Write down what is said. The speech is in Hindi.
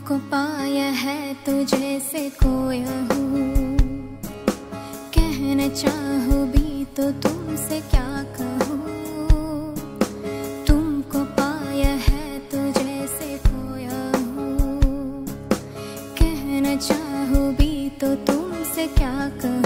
तुमको पाया है तो जैसे खोया हूँ, कहना चाहूँ भी तो तुमसे क्या कहूँ। तुमको पाया है तो जैसे खोया हूँ, कहना चाहूँ भी तो तुमसे क्या कहूँ।